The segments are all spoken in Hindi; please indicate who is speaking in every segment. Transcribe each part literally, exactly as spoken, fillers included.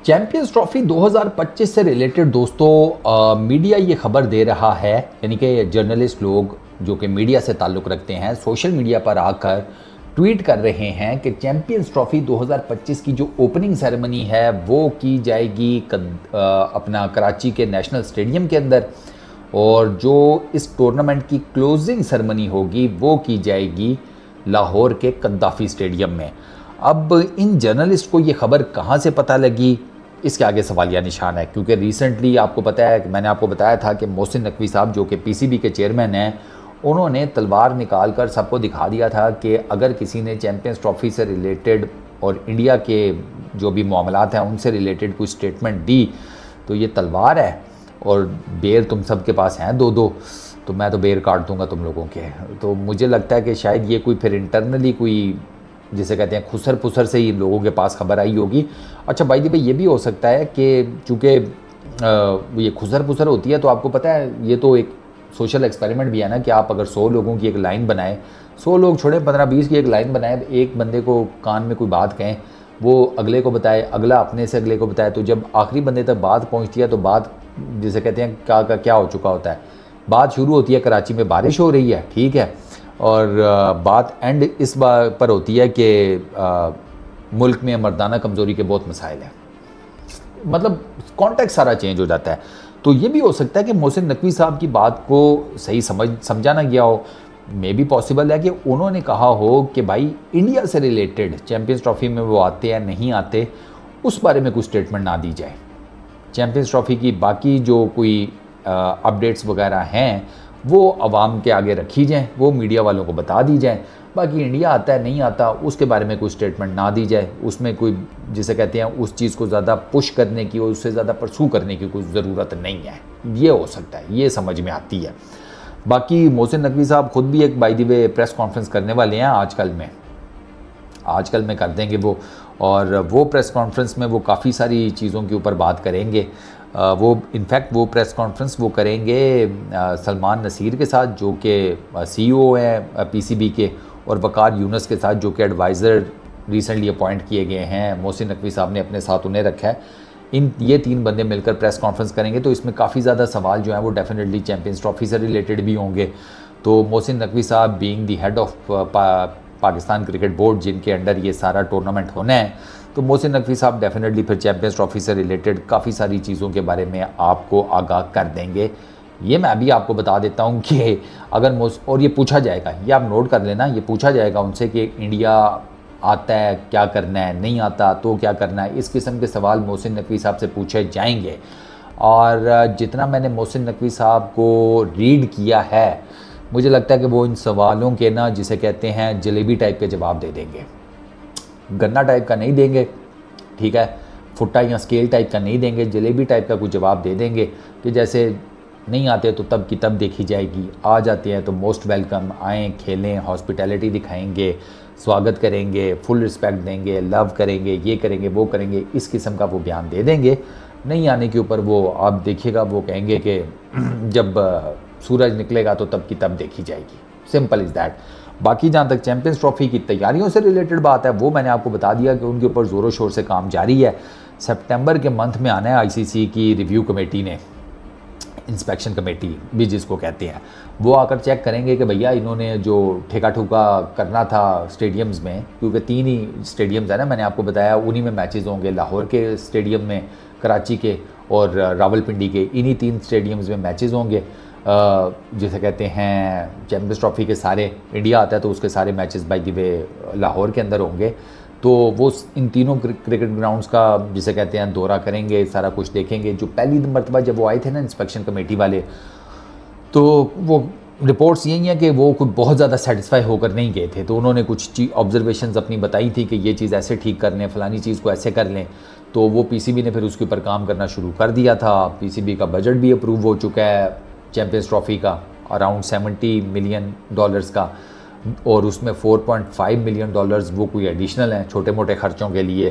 Speaker 1: चैंपियंस ट्रॉफी दो हज़ार पच्चीस से रिलेटेड दोस्तों आ, मीडिया ये खबर दे रहा है, यानी कि जर्नलिस्ट लोग जो कि मीडिया से ताल्लुक़ रखते हैं सोशल मीडिया पर आकर ट्वीट कर रहे हैं कि चैंपियंस ट्रॉफी दो हज़ार पच्चीस की जो ओपनिंग सेरेमनी है वो की जाएगी कद, आ, अपना कराची के नेशनल स्टेडियम के अंदर, और जो इस टूर्नामेंट की क्लोजिंग सेरेमनी होगी वो की जाएगी लाहौर के कद्दाफ़ी स्टेडियम में। अब इन जर्नलिस्ट को ये खबर कहाँ से पता लगी, इसके आगे सवालिया निशान है, क्योंकि रिसेंटली आपको पता है, मैंने आपको बताया था कि मोहसिन नकवी साहब जो कि पीसीबी के चेयरमैन हैं, उन्होंने तलवार निकाल कर सबको दिखा दिया था कि अगर किसी ने चैंपियंस ट्रॉफी से रिलेटेड और इंडिया के जो भी मामलात हैं उनसे रिलेटेड कोई स्टेटमेंट दी तो ये तलवार है और बेर तुम सब के पास हैं दो दो, तो मैं तो बेर काट दूंगा तुम लोगों के। तो मुझे लगता है कि शायद ये कोई फिर इंटरनली कोई जिसे कहते हैं खुसर पुसर से ही लोगों के पास खबर आई होगी। अच्छा भाई जी भाई ये भी हो सकता है कि चूँकि ये खुसर पुसर होती है तो आपको पता है ये तो एक सोशल एक्सपेरिमेंट भी है ना कि आप अगर सौ लोगों की एक लाइन बनाएं, सौ लोग छोड़े पंद्रह बीस की एक लाइन बनाएं, एक बंदे को कान में कोई बात कहें, वो अगले को बताए, अगला अपने से अगले को बताए, तो जब आखिरी बंदे तक बात पहुँचती है तो बात जिसे कहते हैं क्या का क्या हो चुका होता है। बात शुरू होती है कराची में बारिश हो रही है, ठीक है, और बात एंड इस बात पर होती है कि मुल्क में मर्दाना कमज़ोरी के बहुत मसाइल हैं, मतलब कॉन्टेक्स्ट सारा चेंज हो जाता है। तो ये भी हो सकता है कि मोहसिन नकवी साहब की बात को सही समझ समझा ना गया हो, मे भी पॉसिबल है कि उन्होंने कहा हो कि भाई इंडिया से रिलेटेड चैंपियंस ट्रॉफी में वो आते या नहीं आते उस बारे में कुछ स्टेटमेंट ना दी जाए। चैंपियंस ट्रॉफी की बाकी जो कोई अपडेट्स वगैरह हैं वो आवाम के आगे रखी जाएँ, वो मीडिया वालों को बता दी जाए, बाकी इंडिया आता है नहीं आता उसके बारे में कोई स्टेटमेंट ना दी जाए, उसमें कोई जिसे कहते हैं उस चीज़ को ज़्यादा पुश करने की और उससे ज़्यादा परसू करने की कोई ज़रूरत नहीं है। ये हो सकता है, ये समझ में आती है। बाकी मोहसिन नकवी साहब खुद भी एक by the way press conference करने वाले हैं आजकल में आजकल में कर देंगे वो, और वो प्रेस कॉन्फ्रेंस में वो काफ़ी सारी चीज़ों के ऊपर बात करेंगे। वो इनफैक्ट वो प्रेस कॉन्फ्रेंस वो करेंगे सलमान नसीर के साथ जो कि सीईओ हैं पीसीबी के, और वकार यूनुस के साथ जो कि एडवाइज़र रिसेंटली अपॉइंट किए गए हैं, मोहसिन नकवी साहब ने अपने साथ उन्हें रखा है। इन ये तीन बंदे मिलकर प्रेस कॉन्फ्रेंस करेंगे, तो इसमें काफ़ी ज़्यादा सवाल जो हैं वो डेफिनेटली चैंपियंस ट्रॉफी से रिलेटेड भी होंगे। तो मोहसिन नकवी साहब बीइंग दी हेड ऑफ पा, पाकिस्तान क्रिकेट बोर्ड जिनके अंडर ये सारा टूर्नामेंट होना है, तो मोहसिन नकवी साहब डेफिनेटली फिर चैंपियंस ट्रॉफी से रिलेटेड काफ़ी सारी चीज़ों के बारे में आपको आगाह कर देंगे। ये मैं अभी आपको बता देता हूँ कि अगर मोस और ये पूछा जाएगा, ये आप नोट कर लेना, ये पूछा जाएगा उनसे कि इंडिया आता है क्या करना है, नहीं आता तो क्या करना है, इस किस्म के सवाल मोहसिन नकवी साहब से पूछे जाएंगे। और जितना मैंने मोहसिन नकवी साहब को रीड किया है मुझे लगता है कि वो इन सवालों के ना जिसे कहते हैं जलेबी टाइप के जवाब दे देंगे, गन्ना टाइप का नहीं देंगे, ठीक है, फुट्टा या स्केल टाइप का नहीं देंगे, जलेबी टाइप का कुछ जवाब दे देंगे कि जैसे नहीं आते तो तब की तब देखी जाएगी, आ जाते हैं तो मोस्ट वेलकम, आएँ खेलें, हॉस्पिटैलिटी दिखाएंगे, स्वागत करेंगे, फुल रिस्पेक्ट देंगे, लव करेंगे, ये करेंगे वो करेंगे, इस किस्म का वो बयान दे देंगे। नहीं आने के ऊपर वो आप देखिएगा वो कहेंगे कि जब सूरज निकलेगा तो तब की तब देखी जाएगी, सिंपल इज़ दैट। बाकी जहाँ तक चैंपियंस ट्रॉफी की तैयारियों से रिलेटेड बात है वो मैंने आपको बता दिया कि उनके ऊपर ज़ोरों शोर से काम जारी है। सितंबर के मंथ में आना है आईसीसी की रिव्यू कमेटी ने, इंस्पेक्शन कमेटी भी जिसको कहते हैं, वो आकर चेक करेंगे कि भैया इन्होंने जो ठेका ठुका करना था स्टेडियम्स में, क्योंकि तीन ही स्टेडियम्स है ना मैंने आपको बताया, उन्हीं में मैचेस होंगे, लाहौर के स्टेडियम में, कराची के और रावलपिंडी के, इन्हीं तीन स्टेडियम्स में मैचेस होंगे। जिसे कहते हैं चैंपियंस ट्रॉफी के सारे इंडिया आता है तो उसके सारे matches by the way Lahore के अंदर होंगे, तो वो इन तीनों क्रिकेट ग्राउंड्स का जिसे कहते हैं दौरा करेंगे, सारा कुछ देखेंगे। जो पहली मरतबा जब वो आए थे ना इंस्पेक्शन कमेटी वाले, तो वो रिपोर्ट्स यही हैं कि वो कुछ बहुत ज़्यादा सेटिस्फाई होकर नहीं गए थे, तो उन्होंने कुछ ऑब्जर्वेशंस अपनी बताई थी कि ये चीज़ ऐसे ठीक कर लें, फ़लानी चीज़ को ऐसे कर लें, तो वो पीसीबी ने फिर उसके ऊपर काम करना शुरू कर दिया था। पीसीबी का बजट भी अप्रूव हो चुका है चैंपियंस ट्रॉफी का, अराउंड सेवेंटी मिलियन डॉलर्स का, और उसमें four point five million dollars वो कोई एडिशनल हैं छोटे मोटे ख़र्चों के लिए।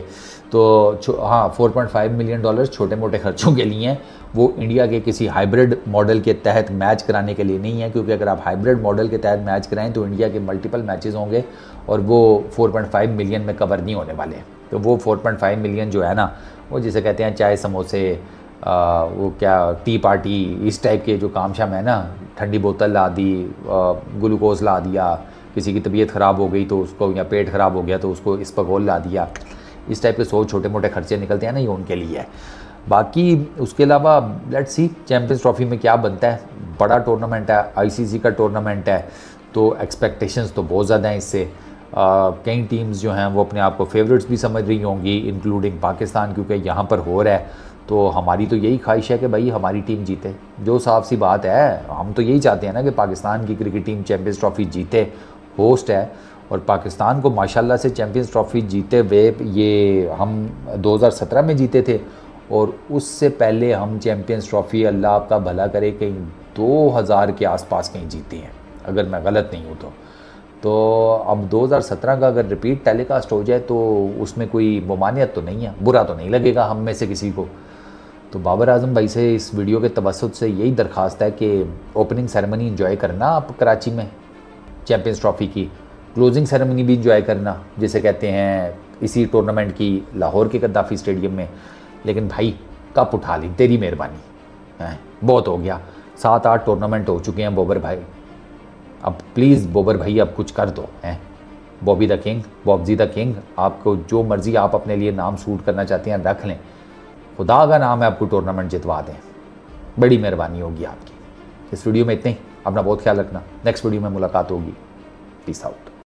Speaker 1: तो हाँ, four point five million dollars छोटे मोटे ख़र्चों के लिए हैं, वो इंडिया के किसी हाइब्रिड मॉडल के तहत मैच कराने के लिए नहीं है, क्योंकि अगर आप हाइब्रिड मॉडल के तहत मैच कराएं तो इंडिया के मल्टीपल मैचेस होंगे और वो फोर पॉइंट फाइव मिलियन में कवर नहीं होने वाले। तो वो फोर पॉइंट फाइव मिलियन जो है ना वो जिसे कहते हैं चाय समोसे, आ, वो क्या टी पार्टी, इस टाइप के जो काम शाम है ना, ठंडी बोतल ला दी, ग्लूकोज ला दिया, किसी की तबीयत ख़राब हो गई तो उसको, या पेट ख़राब हो गया तो उसको इस्पगोल ला दिया, इस टाइप के सौ छोटे मोटे खर्चे निकलते हैं ना, ये उनके लिए है। बाकी उसके अलावा लेट्स सी चैम्पियंस ट्रॉफी में क्या बनता है। बड़ा टूर्नामेंट है, आईसीसी का टूर्नामेंट है, तो एक्सपेक्टेशंस तो बहुत ज़्यादा हैं इससे। कई टीम्स जो हैं वो अपने आप को फेवरेट्स भी समझ रही होंगी, इंक्लूडिंग पाकिस्तान, क्योंकि यहाँ पर हो रहा है। तो हमारी तो यही ख्वाहिश है कि भाई हमारी टीम जीते, जो साफ सी बात है। हम तो यही चाहते हैं ना कि पाकिस्तान की क्रिकेट टीम चैम्पियंस ट्रॉफी जीते, होस्ट है। और पाकिस्तान को माशाल्लाह से चैम्पियंस ट्रॉफी जीते हुए, ये हम दो हज़ार सत्रह में जीते थे, और उससे पहले हम चैम्पियंस ट्रॉफी, अल्लाह आपका भला करे, कहीं दो हज़ार के आसपास कहीं जीते हैं, अगर मैं गलत नहीं हूँ तो। तो अब दो हज़ार सत्रह का अगर रिपीट टेलीकास्ट हो जाए तो उसमें कोई ममानियत तो नहीं है, बुरा तो नहीं लगेगा हम में से किसी को। तो बाबर आजम भाई से इस वीडियो के तवस्सुत से यही दरख्वास्त है कि ओपनिंग सेरेमनी इंजॉय करना आप कराची में चैम्पियंस ट्रॉफी की, क्लोजिंग सेरेमनी भी इंजॉय करना जिसे कहते हैं इसी टूर्नामेंट की लाहौर के गद्दाफ़ी स्टेडियम में। लेकिन भाई कप उठा ली, तेरी मेहरबानी है, बहुत हो गया। सात आठ टूर्नामेंट हो चुके हैं बोबर भाई, अब प्लीज़ बोबर भाई अब कुछ कर दो हैं। Bobby the king, Bobji the king, आपको जो मर्ज़ी आप अपने लिए नाम सूट करना चाहते हैं रख लें, खुदा का नाम है आपको टूर्नामेंट जितवा दें, बड़ी मेहरबानी होगी आपकी। इस वीडियो में इतने ही, अपना बहुत ख्याल रखना, नेक्स्ट वीडियो में मुलाकात होगी, पीस आउट।